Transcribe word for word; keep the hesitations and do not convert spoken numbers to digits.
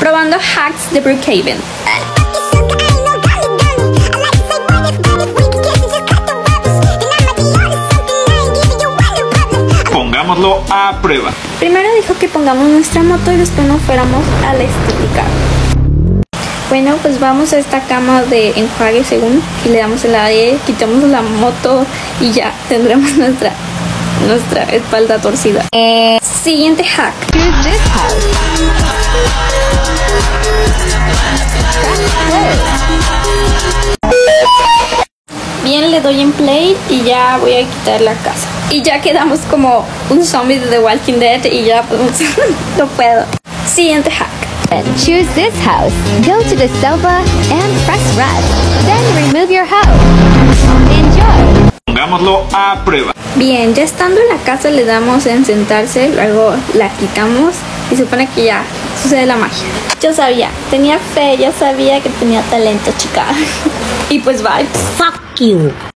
probando hacks de Brookhaven. Pongámoslo a prueba. Primero dijo que pongamos nuestra moto y después nos fuéramos a la estética. Bueno, pues vamos a esta cama de enjuague según y le damos el aire, quitamos la moto y ya tendremos nuestra nuestra espalda torcida. Eh, siguiente hack. Bien, le doy en play y ya voy a quitar la casa. Y ya quedamos como un zombie de The Walking Dead y ya podemos... no puedo. Siguiente hack. Choose this house. Go to the sofa and press rest. Then remove your house. Enjoy. Pongámoslo a prueba. Bien, ya estando en la casa le damos en sentarse, luego la quitamos y se supone que ya sucede la magia. Yo sabía, tenía fe, yo sabía que tenía talento, chica. Y pues bye. Fuck you.